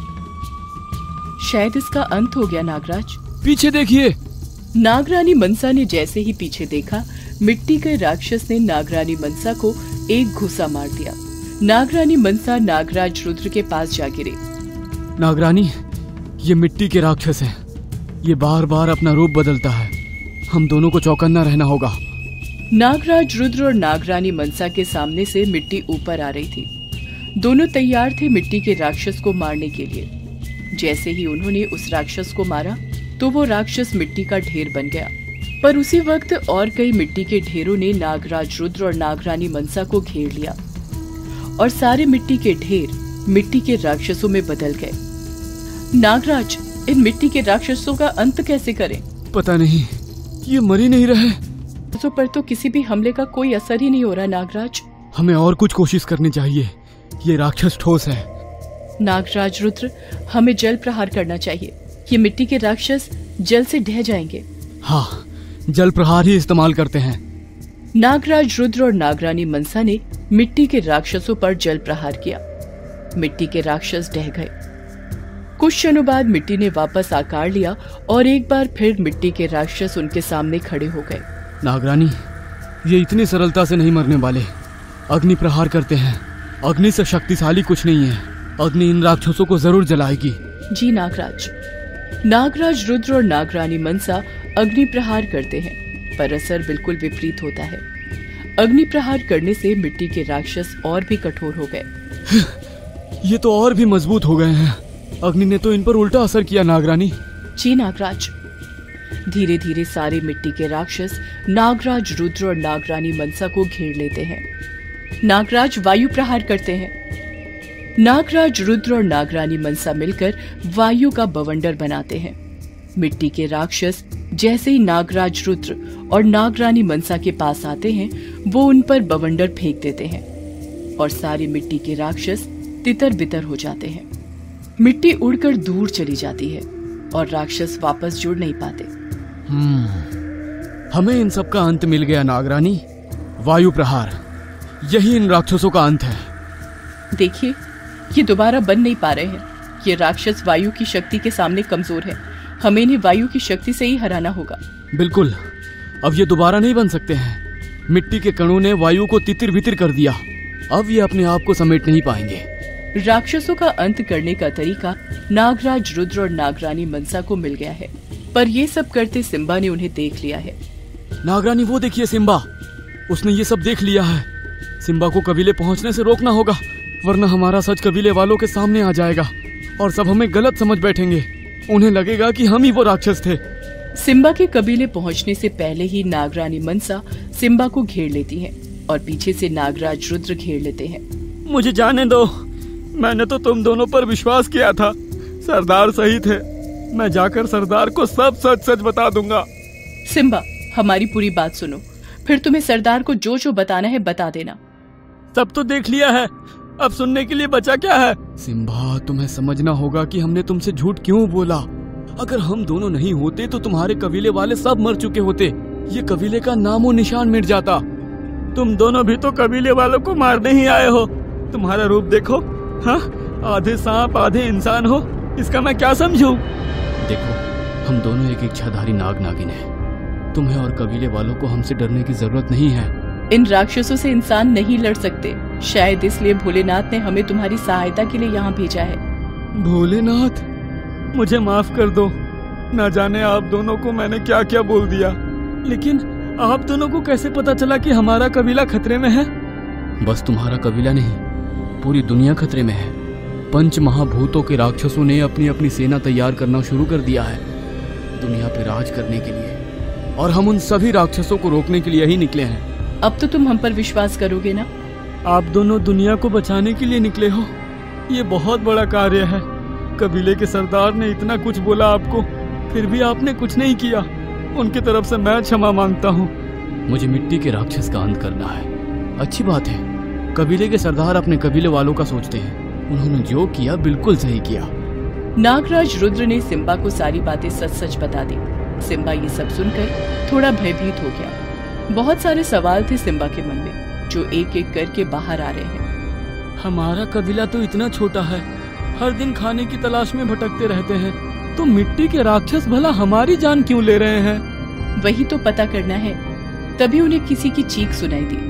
[SPEAKER 1] शायद इसका अंत हो गया। नागराज,
[SPEAKER 2] पीछे देखिए।
[SPEAKER 1] नागरानी मनसा ने जैसे ही पीछे देखा, मिट्टी के राक्षस ने नागरानी मनसा को एक घुसा मार दिया। नागरानी मनसा नागराज रुद्र के पास जा गिरे।
[SPEAKER 2] नागरानी, ये मिट्टी के राक्षस हैं। ये बार बार अपना रूप बदलता है। हम दोनों को चौकन्ना रहना होगा।
[SPEAKER 1] नागराज रुद्र और नागरानी मनसा के सामने से मिट्टी ऊपर आ रही थी। दोनों तैयार थे मिट्टी के राक्षस को मारने के लिए। जैसे ही उन्होंने उस राक्षस को मारा तो वो राक्षस मिट्टी का ढेर बन गया। पर उसी वक्त और कई मिट्टी के ढेरों ने नागराज रुद्र और नागरानी मनसा को घेर लिया और सारे मिट्टी के ढेर मिट्टी के राक्षसों में बदल गए। नागराज, इन मिट्टी के राक्षसों का अंत कैसे करें?
[SPEAKER 2] पता नहीं, ये मर ही नहीं रहे।
[SPEAKER 1] पर तो किसी भी हमले का कोई असर ही नहीं हो रहा। नागराज,
[SPEAKER 2] हमें और कुछ कोशिश करनी चाहिए। ये राक्षस ठोस है।
[SPEAKER 1] नागराज रुद्र, हमें जल प्रहार करना चाहिए। ये मिट्टी के राक्षस जल से ढह जाएंगे।
[SPEAKER 2] हाँ, जल प्रहार ही इस्तेमाल करते हैं।
[SPEAKER 1] नागराज रुद्र और नागरानी मनसा ने मिट्टी के राक्षसों पर जल प्रहार किया। मिट्टी के राक्षस ढह गए। कुछ क्षणों बाद मिट्टी ने वापस आकार लिया और एक बार फिर मिट्टी के राक्षस उनके सामने खड़े हो गए।
[SPEAKER 2] नागरानी, ये इतनी सरलता से नहीं मरने वाले। अग्नि प्रहार करते हैं। अग्नि से शक्तिशाली कुछ नहीं है। अग्नि इन राक्षसों को जरूर जलाएगी।
[SPEAKER 1] जी नागराज। नागराज रुद्र और नागरानी मनसा अग्नि प्रहार करते हैं, पर असर बिल्कुल विपरीत होता है। अग्नि प्रहार करने से मिट्टी के राक्षस और भी कठोर हो गए।
[SPEAKER 2] ये तो और भी मजबूत हो गए हैं। अग्नि ने तो इन पर उल्टा असर किया। नागरानी।
[SPEAKER 1] जी नागराज। धीरे धीरे सारे मिट्टी के राक्षस नागराज रुद्र और नागरानी मनसा को घेर लेते हैं। नागराज वायु प्रहार करते हैं। नागराज रुद्र और नागरानी मनसा मिलकर वायु का बवंडर बनाते हैं। मिट्टी के राक्षस जैसे ही नागराज रुद्र और नागरानी मनसा के पास आते हैं, वो उन पर बवंडर फेंक देते हैं और सारे मिट्टी के राक्षस तितर बितर हो जाते हैं। मिट्टी उड़कर दूर चली जाती है और राक्षस वापस जुड़ नहीं पाते।
[SPEAKER 2] हमें इन सब का अंत मिल गया नागरानी। वायु प्रहार, यही इन राक्षसों का अंत है।
[SPEAKER 1] देखिए, ये दोबारा बन नहीं पा रहे हैं। ये राक्षस वायु की शक्ति के सामने कमजोर है। हमें इन्हें वायु की शक्ति से ही हराना होगा।
[SPEAKER 2] बिल्कुल, अब ये दोबारा नहीं बन सकते हैं। मिट्टी के कणों ने वायु को तितिर बितिर कर दिया। अब ये अपने आप को समेट नहीं पाएंगे।
[SPEAKER 1] राक्षसों का अंत करने का तरीका नागराज रुद्र और नागरानी मनसा को मिल गया है, पर ये सब करते सिम्बा ने उन्हें देख लिया है।
[SPEAKER 2] नागरानी, वो देखिए सिम्बा, उसने ये सब देख लिया है। सिम्बा को कबीले पहुंचने से रोकना होगा, वरना हमारा सच कबीले वालों के सामने आ जाएगा और सब हमें गलत समझ बैठेंगे। उन्हें लगेगा कि हम ही वो राक्षस थे।
[SPEAKER 1] सिम्बा के कबीले पहुंचने से पहले ही नागरानी मनसा सिम्बा को घेर लेती है और पीछे से नागराज रुद्र घेर लेते हैं।
[SPEAKER 5] मुझे जाने दो, मैंने तो तुम दोनों पर विश्वास किया था। सरदार सही थे। मैं जाकर सरदार को सब सच सच बता दूंगा।
[SPEAKER 1] सिम्बा, हमारी पूरी बात सुनो, फिर तुम्हें सरदार को जो जो बताना है बता देना।
[SPEAKER 3] सब तो देख लिया है, अब सुनने के लिए बचा क्या है?
[SPEAKER 2] सिम्बा, तुम्हें समझना होगा कि हमने तुमसे झूठ क्यों बोला। अगर हम दोनों नहीं होते तो तुम्हारे कबीले वाले सब मर चुके होते। ये कबीले का नामो निशान मिट जाता।
[SPEAKER 3] तुम दोनों भी तो कबीले वालों को मारने ही आए हो। तुम्हारा रूप देखो, हाँ, आधे सांप आधे इंसान हो, इसका मैं क्या समझूं?
[SPEAKER 2] देखो, हम दोनों एक इच्छाधारी नाग नागिन हैं। तुम्हें और कबीले वालों को हमसे डरने की जरूरत नहीं है।
[SPEAKER 1] इन राक्षसों से इंसान नहीं लड़ सकते। शायद इसलिए भोलेनाथ ने हमें तुम्हारी सहायता के लिए यहाँ भेजा है।
[SPEAKER 3] भोलेनाथ, मुझे माफ कर दो। न जाने आप दोनों को मैंने क्या क्या बोल दिया, लेकिन आप दोनों को कैसे पता चला कि हमारा कबीला खतरे में है?
[SPEAKER 2] बस तुम्हारा कबीला नहीं, पूरी दुनिया खतरे में है। पंच महाभूतों के राक्षसों ने अपनी अपनी सेना तैयार करना शुरू कर दिया है दुनिया पे राज करने के लिए, और हम उन सभी राक्षसों को रोकने के लिए ही निकले हैं।
[SPEAKER 1] अब तो तुम हम पर विश्वास करोगे ना?
[SPEAKER 3] आप दोनों दुनिया को बचाने के लिए निकले हो, ये बहुत बड़ा कार्य है। कबीले के सरदार ने इतना कुछ बोला आपको, फिर भी आपने कुछ नहीं किया। उनकी तरफ से मैं क्षमा मांगता हूँ।
[SPEAKER 2] मुझे मिट्टी के राक्षस का अंत करना है। अच्छी बात है, कबीले के सरदार अपने कबीले वालों का सोचते हैं। उन्होंने जो किया बिल्कुल सही किया।
[SPEAKER 1] नागराज रुद्र ने सिम्बा को सारी बातें सच सच बता दी। सिम्बा ये सब सुनकर थोड़ा भयभीत हो गया। बहुत सारे सवाल थे सिम्बा के मन में, जो एक एक करके बाहर आ रहे हैं।
[SPEAKER 3] हमारा कबीला तो इतना छोटा है, हर दिन खाने की तलाश में भटकते रहते हैं, तो मिट्टी के राक्षस भला हमारी जान क्यों ले रहे हैं?
[SPEAKER 1] वही तो पता करना है। तभी उन्हें किसी की चीख सुनाई दी।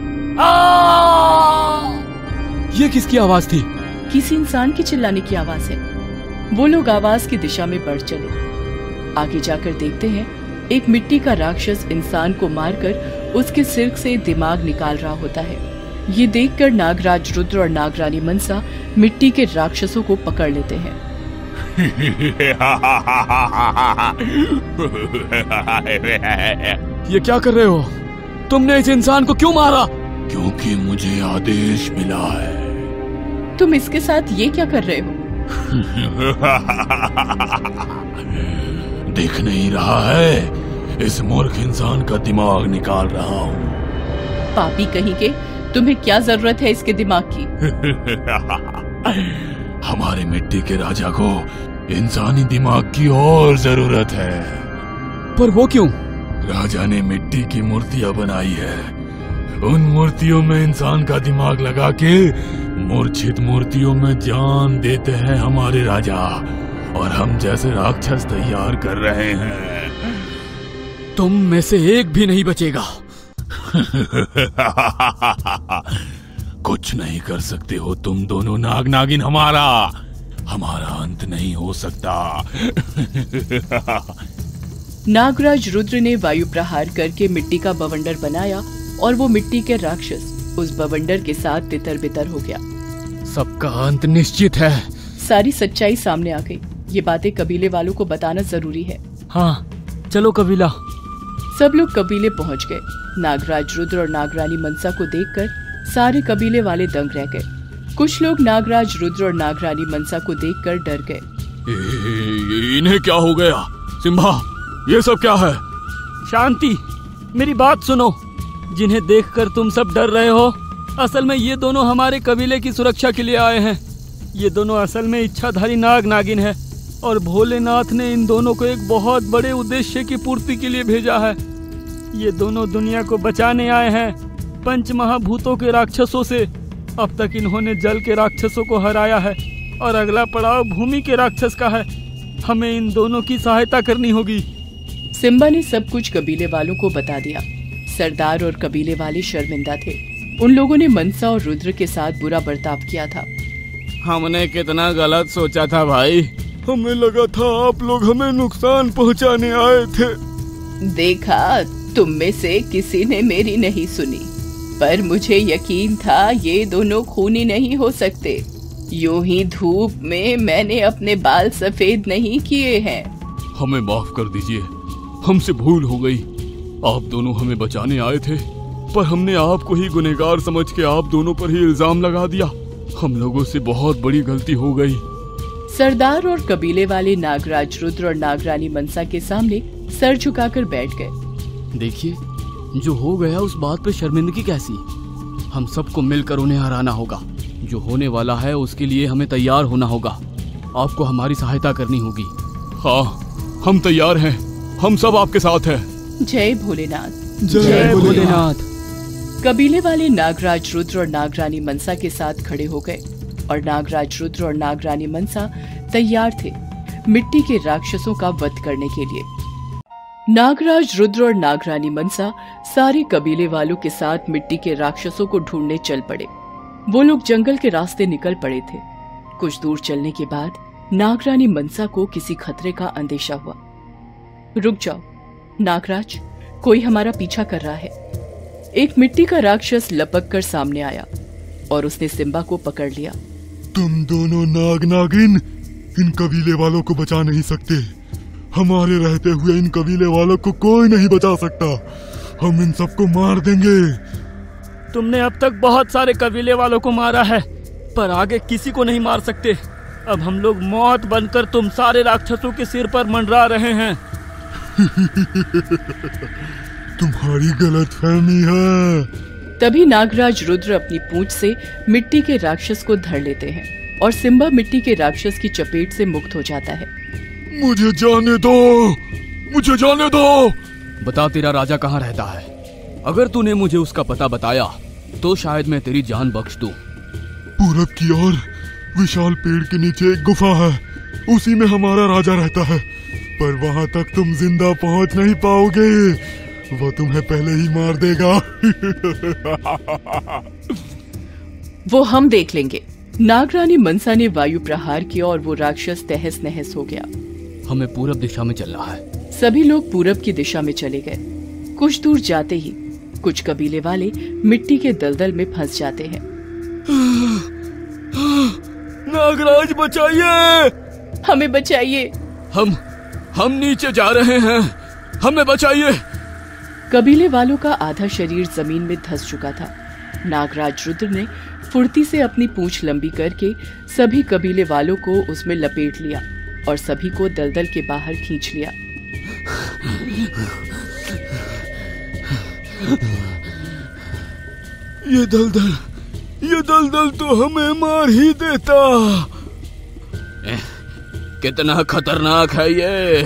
[SPEAKER 2] ये किसकी आवाज थी?
[SPEAKER 1] किसी इंसान की चिल्लाने की आवाज है। वो लोग आवाज की दिशा में बढ़ चले। आगे जाकर देखते हैं, एक मिट्टी का राक्षस इंसान को मारकर उसके सिर से दिमाग निकाल रहा होता है। ये देखकर नागराज रुद्र और नागरानी मनसा मिट्टी के राक्षसों को पकड़ लेते हैं।
[SPEAKER 2] ये क्या कर रहे हो? तुमने इस इंसान को क्यों मारा?
[SPEAKER 4] क्योंकि मुझे आदेश मिला है।
[SPEAKER 1] तुम इसके साथ ये क्या कर रहे हो?
[SPEAKER 4] दिख नहीं रहा है? इस मूर्ख इंसान का दिमाग निकाल रहा हूँ।
[SPEAKER 1] पापी कहीं के, तुम्हें क्या जरूरत है इसके दिमाग की?
[SPEAKER 4] हमारे मिट्टी के राजा को इंसानी दिमाग की और जरूरत है।
[SPEAKER 2] पर वो क्यों?
[SPEAKER 4] राजा ने मिट्टी की मूर्तियां बनाई है। उन मूर्तियों में इंसान का दिमाग लगा के मूर्छित मूर्तियों में जान देते हैं हमारे राजा, और हम जैसे राक्षस तैयार कर रहे हैं।
[SPEAKER 2] तुम में से एक भी नहीं बचेगा।
[SPEAKER 4] कुछ नहीं कर सकते हो तुम दोनों नाग नागिन। हमारा अंत नहीं हो सकता।
[SPEAKER 1] नागराज रुद्र ने वायु प्रहार करके मिट्टी का बवंडर बनाया, और वो मिट्टी के राक्षस उस बवंडर के साथ तितर बितर हो गया।
[SPEAKER 2] सबका अंत निश्चित है।
[SPEAKER 1] सारी सच्चाई सामने आ गई। ये बातें कबीले वालों को बताना जरूरी है।
[SPEAKER 3] हाँ, चलो कबीला।
[SPEAKER 1] सब लोग कबीले पहुंच गए। नागराज रुद्र और नागरानी मनसा को देखकर सारे कबीले वाले दंग रह गए। कुछ लोग नागराज रुद्र और नागरानी मनसा को देखकर डर गए।
[SPEAKER 4] इन्हें क्या हो गया? सिम्बा, ये सब क्या है?
[SPEAKER 3] शांति, मेरी बात सुनो। जिन्हें देखकर तुम सब डर रहे हो, असल में ये दोनों हमारे कबीले की सुरक्षा के लिए आए हैं। ये दोनों असल में इच्छाधारी नाग नागिन है, और भोलेनाथ ने इन दोनों को एक बहुत बड़े उद्देश्य की पूर्ति के लिए भेजा है। ये दोनों दुनिया को बचाने आए हैं पंच महाभूतों के राक्षसों से। अब तक इन्होंने जल के राक्षसों को हराया है, और अगला पड़ाव भूमि के राक्षस का है। हमें इन दोनों की सहायता करनी होगी।
[SPEAKER 1] सिम्बा ने सब कुछ कबीले वालों को बता दिया। सरदार और कबीले वाले शर्मिंदा थे। उन लोगों ने मनसा और रुद्र के साथ बुरा बर्ताव किया था।
[SPEAKER 6] हमने कितना गलत सोचा था भाई।
[SPEAKER 5] हमें लगा था आप लोग हमें नुकसान पहुंचाने आए थे।
[SPEAKER 1] देखा, तुम में से किसी ने मेरी नहीं सुनी, पर मुझे यकीन था ये दोनों खूनी नहीं हो सकते। यूं ही धूप में मैंने अपने बाल सफेद नहीं किए हैं।
[SPEAKER 4] हमें माफ कर दीजिए, हमसे भूल हो गई। आप दोनों हमें बचाने आए थे, पर हमने आपको ही गुनहगार समझ के आप दोनों पर ही इल्जाम लगा दिया। हम लोगों से बहुत बड़ी गलती हो गई।
[SPEAKER 1] सरदार और कबीले वाले नागराज रुद्र और नागरानी मनसा के सामने सर झुकाकर बैठ गए।
[SPEAKER 2] देखिए, जो हो गया उस बात पे शर्मिंदगी कैसी? हम सबको मिलकर उन्हें हराना होगा। जो होने वाला है उसके लिए हमें तैयार होना होगा। आपको हमारी सहायता करनी होगी।
[SPEAKER 4] हाँ, हम तैयार हैं। हम सब आपके साथ हैं।
[SPEAKER 1] जय भोलेनाथ।
[SPEAKER 3] जय भोलेनाथ।
[SPEAKER 1] कबीले वाले नागराज रुद्र और नागरानी मनसा के साथ खड़े हो गए और नागराज रुद्र और नागरानी मनसा तैयार थे मिट्टी के राक्षसों का वध करने के लिए। नागराज रुद्र और नागरानी मनसा सारे कबीले वालों के साथ मिट्टी के राक्षसों को ढूंढने चल पड़े। वो लोग जंगल के रास्ते निकल पड़े थे। कुछ दूर चलने के बाद नागरानी मनसा को किसी खतरे का अंदेशा हुआ। रुक जाओ नागराज, कोई हमारा पीछा कर रहा है। एक मिट्टी का राक्षस लपक कर सामने आया और उसने सिम्बा को पकड़ लिया।
[SPEAKER 5] तुम दोनों नाग नागिन इन कबीले वालों को बचा नहीं सकते। हमारे रहते हुए इन कबीले वालों को कोई नहीं बचा सकता। हम इन सबको मार देंगे।
[SPEAKER 3] तुमने अब तक बहुत सारे कबीले वालों को मारा है, पर आगे किसी को नहीं मार सकते। अब हम लोग मौत बनकर तुम सारे राक्षसों के सिर पर मंडरा रहे हैं।
[SPEAKER 5] तुम्हारी गलतफहमी है।
[SPEAKER 1] तभी नागराज रुद्र अपनी पूंछ से मिट्टी के राक्षस को धर लेते हैं और सिम्बा मिट्टी के राक्षस की चपेट से मुक्त हो जाता है।
[SPEAKER 5] मुझे जाने दो, मुझे जाने दो।
[SPEAKER 2] बता तेरा राजा कहाँ रहता है? अगर तूने मुझे उसका पता बताया तो शायद मैं तेरी जान बख्श दूं।
[SPEAKER 5] पूरब की ओर विशाल पेड़ के नीचे एक गुफा है, उसी में हमारा राजा रहता है। पर वहाँ तक तुम जिंदा पहुँच नहीं पाओगे, वो तुम्हें पहले ही मार देगा।
[SPEAKER 1] वो हम देख लेंगे। नागरानी मनसा ने वायु प्रहार किया और वो राक्षस तहस नहस हो गया।
[SPEAKER 2] हमें पूरब दिशा में चलना है।
[SPEAKER 1] सभी लोग पूरब की दिशा में चले गए। कुछ दूर जाते ही कुछ कबीले वाले मिट्टी के दलदल में फंस जाते हैं।
[SPEAKER 5] नागराज बचाइए,
[SPEAKER 1] हमें बचाइए।
[SPEAKER 4] हम नीचे जा रहे हैं, हमें बचाइए।
[SPEAKER 1] कबीले वालों का आधा शरीर जमीन में धंस चुका था। नागराज रुद्र ने फुर्ती से अपनी पूंछ लंबी करके सभी कबीले वालों को उसमें लपेट लिया और सभी को दलदल के बाहर खींच लिया।
[SPEAKER 5] ये दलदल तो हमें मार ही देता।
[SPEAKER 4] कितना खतरनाक है ये।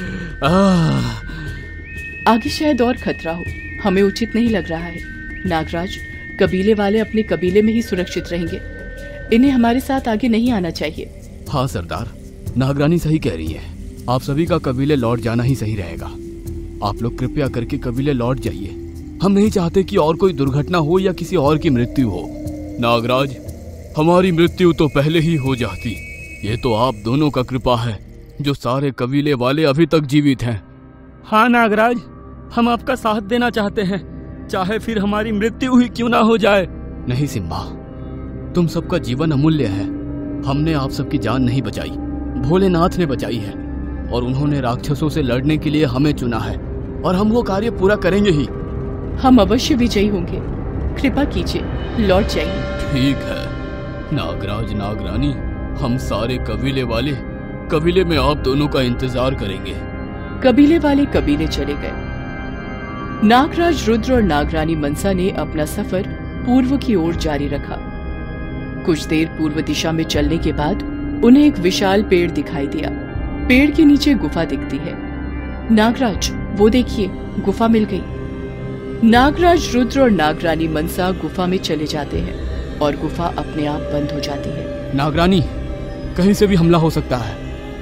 [SPEAKER 1] आगे शायद और खतरा हो, हमें उचित नहीं लग रहा है। नागराज, कबीले वाले अपने कबीले में ही सुरक्षित रहेंगे। इन्हें हमारे साथ आगे नहीं आना चाहिए।
[SPEAKER 2] हाँ सरदार, नागरानी सही कह रही है। आप सभी का कबीले लौट जाना ही सही रहेगा। आप लोग कृपया करके कबीले लौट जाइए। हम नहीं चाहते कि और कोई दुर्घटना हो या किसी और की मृत्यु हो।
[SPEAKER 4] नागराज, हमारी मृत्यु तो पहले ही हो जाती। ये तो आप दोनों का कृपा है जो सारे कबीले वाले अभी तक जीवित हैं।
[SPEAKER 3] हाँ नागराज, हम आपका साथ देना चाहते हैं, चाहे फिर हमारी मृत्यु ही क्यों ना हो जाए।
[SPEAKER 2] नहीं सिम्बा, तुम सबका जीवन अमूल्य है। हमने आप सबकी जान नहीं बचाई, भोलेनाथ ने बचाई है और उन्होंने राक्षसों से लड़ने के लिए हमें चुना है और हम वो कार्य पूरा करेंगे ही।
[SPEAKER 1] हम अवश्य विजयी होंगे। कृपा कीजिए, लौट जाइए।
[SPEAKER 4] ठीक है नागराज नागरानी, हम सारे कबीले वाले कबीले में आप दोनों का इंतजार करेंगे।
[SPEAKER 1] कबीले वाले कबीले चले गए। नागराज रुद्र और नागरानी मनसा ने अपना सफर पूर्व की ओर जारी रखा। कुछ देर पूर्व दिशा में चलने के बाद उन्हें एक विशाल पेड़ दिखाई दिया। पेड़ के नीचे गुफा दिखती है। नागराज, वो देखिए, गुफा मिल गई। नागराज रुद्र और नागरानी मनसा गुफा में चले जाते हैं और गुफा अपने आप बंद हो जाती है।
[SPEAKER 2] नागरानी, कहीं से भी हमला हो सकता है।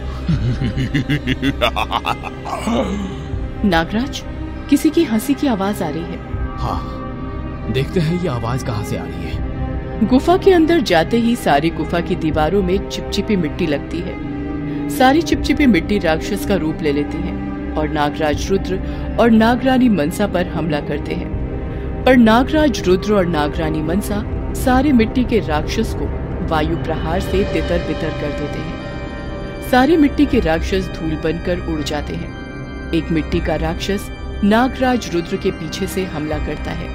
[SPEAKER 1] नागराज, किसी की हंसी की आवाज आ रही है।
[SPEAKER 2] हाँ, देखते हैं ये आवाज कहाँ से आ रही है।
[SPEAKER 1] गुफा के अंदर जाते ही सारी गुफा की दीवारों में चिपचिपी मिट्टी लगती है। सारी चिपचिपी मिट्टी राक्षस का रूप ले लेती है और नागराज रुद्र और नागरानी मनसा पर हमला करते हैं। पर नागराज रुद्र और नागरानी मनसा सारे मिट्टी के राक्षस को वायु प्रहार से तितर बितर कर देते हैं। सारे मिट्टी के राक्षस धूल बनकर उड़ जाते हैं। एक मिट्टी का राक्षस नागराज रुद्र के पीछे से हमला करता है।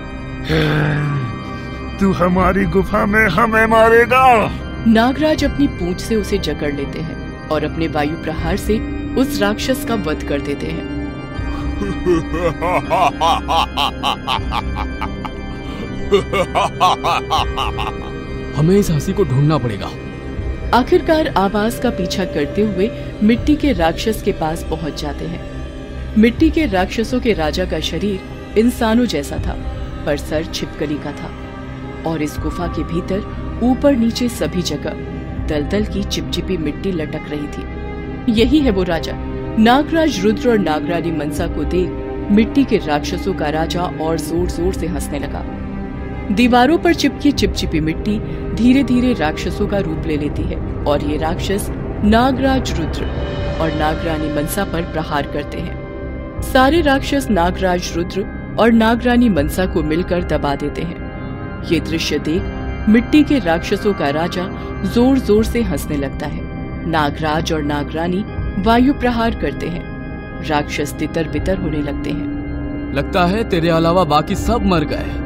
[SPEAKER 5] तू हमारी गुफा में हमें मारेगा।
[SPEAKER 1] नागराज अपनी पूंछ से उसे जकड़ लेते हैं और अपने वायु प्रहार से उस राक्षस का वध कर देते हैं।
[SPEAKER 2] हमें इस हंसी को ढूंढना पड़ेगा।
[SPEAKER 1] आखिरकार आवाज का पीछा करते हुए मिट्टी के राक्षस के पास पहुंच जाते हैं। मिट्टी के राक्षसों के राजा का शरीर इंसानों जैसा था, पर सर छिपकली का था और इस गुफा के भीतर ऊपर नीचे सभी जगह दलदल की चिपचिपी मिट्टी लटक रही थी। यही है वो राजा। नागराज रुद्र और नागरानी मनसा को देख मिट्टी के राक्षसों का राजा और जोर जोर से हंसने लगा। दीवारों पर चिपकी चिपचिपी मिट्टी धीरे धीरे राक्षसों का रूप ले लेती है और ये राक्षस नागराज रुद्र और नागरानी मनसा पर प्रहार करते हैं। सारे राक्षस नागराज रुद्र और नागरानी मनसा को मिलकर दबा देते हैं। ये दृश्य देख मिट्टी के राक्षसों का राजा जोर जोर से हंसने लगता है। नागराज और नागरानी वायु प्रहार करते हैं। राक्षस तितर बितर होने लगते हैं।
[SPEAKER 2] लगता है तेरे अलावा बाकी सब मर गए।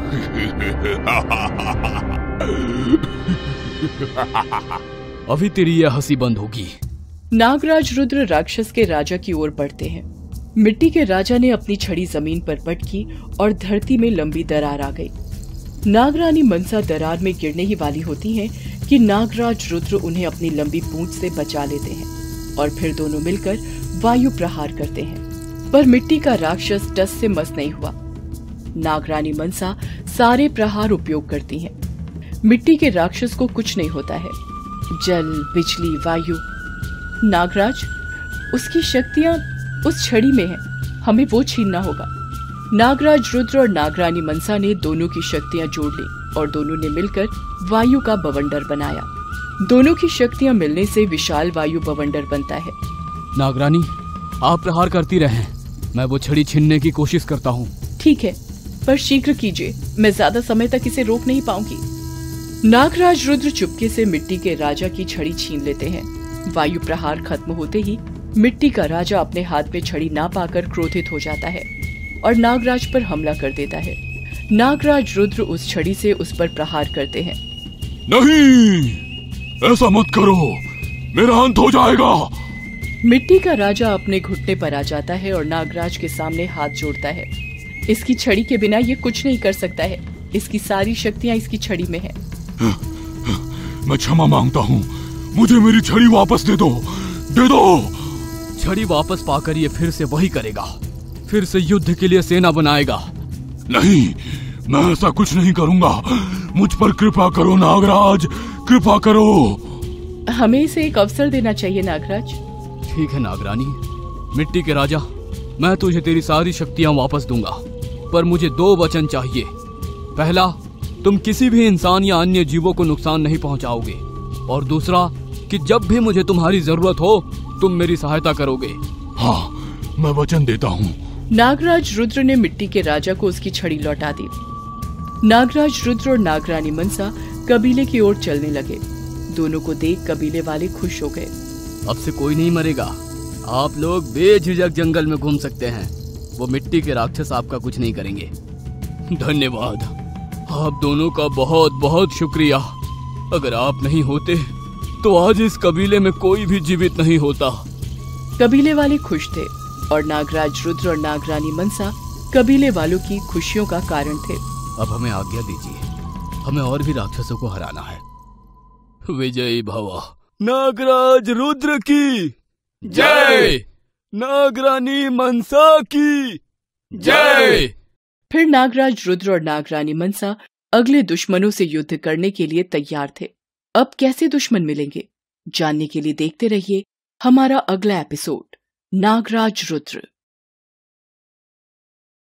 [SPEAKER 2] अभी तेरी यह हंसी बंद होगी।
[SPEAKER 1] नागराज रुद्र राक्षस के राजा की ओर बढ़ते हैं। मिट्टी के राजा ने अपनी छड़ी जमीन पर पटकी और धरती में लंबी दरार आ गई। नागरानी मनसा दरार में गिरने ही वाली होती हैं कि नागराज रुद्र उन्हें अपनी लंबी पूंछ से बचा लेते हैं और फिर दोनों मिलकर वायु प्रहार करते हैं। पर मिट्टी का राक्षस टस से मस नहीं हुआ। नागरानी मनसा सारे प्रहार उपयोग करती हैं। मिट्टी के राक्षस को कुछ नहीं होता है। जल, बिजली, वायु। नागराज, उसकी शक्तियां उस छड़ी में हैं। हमें वो छीनना होगा। नागराज रुद्र और नागरानी मनसा ने दोनों की शक्तियां जोड़ ली और दोनों ने मिलकर वायु का बवंडर बनाया। दोनों की शक्तियां मिलने से विशाल वायु बवंडर बनता है।
[SPEAKER 2] नागरानी, आप प्रहार करती रहें, मैं वो छड़ी छीनने की कोशिश करता हूँ।
[SPEAKER 1] ठीक है, पर शीघ्र कीजिए, मैं ज्यादा समय तक इसे रोक नहीं पाऊंगी। नागराज रुद्र चुपके से मिट्टी के राजा की छड़ी छीन लेते हैं। वायु प्रहार खत्म होते ही मिट्टी का राजा अपने हाथ में छड़ी ना पाकर क्रोधित हो जाता है और नागराज पर हमला कर देता है। नागराज रुद्र उस छड़ी से उस पर प्रहार करते हैं।
[SPEAKER 4] नहीं, ऐसा मत करो, मेरा अंत हो जाएगा।
[SPEAKER 1] मिट्टी का राजा अपने घुटने पर आ जाता है और नागराज के सामने हाथ जोड़ता है। इसकी छड़ी के बिना ये कुछ नहीं कर सकता है। इसकी सारी शक्तियां इसकी छड़ी में है।
[SPEAKER 4] मैं क्षमा मांगता हूँ, मुझे मेरी छड़ी वापस दे दो, दे दो।
[SPEAKER 2] छड़ी वापस पाकर ये फिर से वही करेगा, फिर से युद्ध के लिए सेना बनाएगा।
[SPEAKER 4] नहीं, मैं ऐसा कुछ नहीं करूंगा। मुझ पर कृपा करो नागराज, कृपा करो।
[SPEAKER 1] हमें इसे एक अवसर देना चाहिए नागराज।
[SPEAKER 2] ठीक है नागरानी। मिट्टी के राजा, मैं तुझे तेरी सारी शक्तियां वापस दूंगा, पर मुझे 2 वचन चाहिए। पहला, तुम किसी भी इंसान या अन्य जीवों को नुकसान नहीं पहुंचाओगे, और दूसरा कि जब भी मुझे तुम्हारी जरूरत हो तुम मेरी सहायता करोगे।
[SPEAKER 4] हाँ, मैं वचन देता हूँ।
[SPEAKER 1] नागराज रुद्र ने मिट्टी के राजा को उसकी छड़ी लौटा दी। नागराज रुद्र और नागरानी मनसा कबीले की ओर चलने लगे। दोनों को देख कबीले वाले खुश हो गए।
[SPEAKER 2] अब से कोई नहीं मरेगा, आप लोग बेझिझक जंगल में घूम सकते हैं। वो मिट्टी के राक्षस आपका कुछ नहीं करेंगे।
[SPEAKER 4] धन्यवाद, आप दोनों का बहुत बहुत शुक्रिया। अगर आप नहीं होते तो आज इस कबीले में कोई भी जीवित नहीं होता।
[SPEAKER 1] कबीले वाले खुश थे और नागराज रुद्र और नागरानी मनसा कबीले वालों की खुशियों का कारण थे।
[SPEAKER 2] अब हमें आज्ञा दीजिए, हमें और भी राक्षसों को हराना है।
[SPEAKER 4] विजयी भव।
[SPEAKER 5] नागराज रुद्र की
[SPEAKER 4] जय,
[SPEAKER 5] नागरानी मनसा की
[SPEAKER 4] जय।
[SPEAKER 1] फिर नागराज रुद्र और नागरानी मनसा अगले दुश्मनों से युद्ध करने के लिए तैयार थे। अब कैसे दुश्मन मिलेंगे, जानने के लिए देखते रहिए हमारा अगला एपिसोड, नागराज रुद्र।